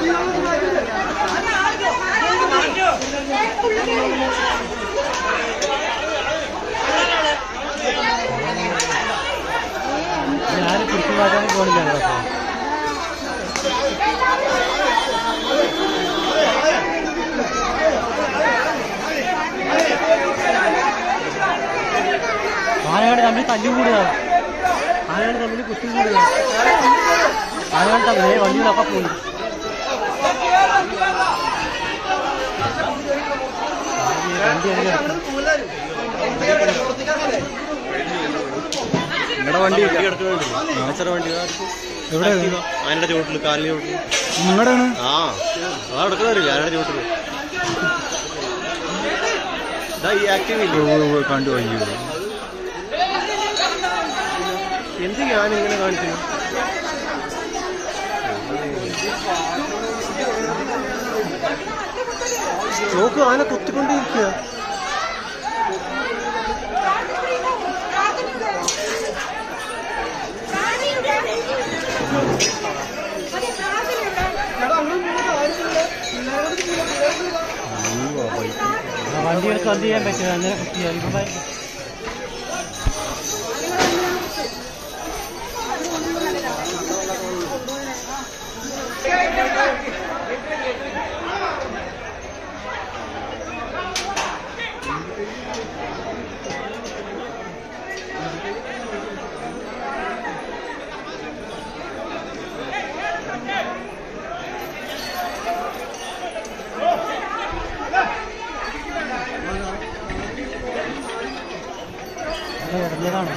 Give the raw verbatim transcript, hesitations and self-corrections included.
ഞാൻ പിടിച്ചു മാറ്റാൻ പോണില്ല. ആനകൾ തമ്മിൽ തല്ലുകൂടുക, ആനകൾ തമ്മിൽ കുത്തിക്കൂടുക, ആനകൾ തമ്മിൽ വണ്ടികളൊക്കെ പോയി. നിങ്ങളുടെ വണ്ടി കിടക്കുന്നുണ്ട് വണ്ടി എവിടെ? ആനയുടെ ചുവട്ടില്, കാലിന്റെ ചുവട്ടില്. നിങ്ങളുടെയാണ്? ആ അതാ കിടക്കുന്നില്ല ആനയുടെ ചുവട്ടില്. ഇതാ ഈ ആക്റ്റീവ് കണ്ടു കഴിഞ്ഞു. എന്ത് ഞാനിങ്ങനെ കാണിക്കുന്നു? നോക്ക്, ആന കൊത്തിക്കൊണ്ടിരിക്കുക. വണ്ടികൾക്ക് എന്ത് ചെയ്യാൻ പറ്റില്ല, അങ്ങനെ കുത്തിയാൽ ഇറങ്ങിയതാണ്.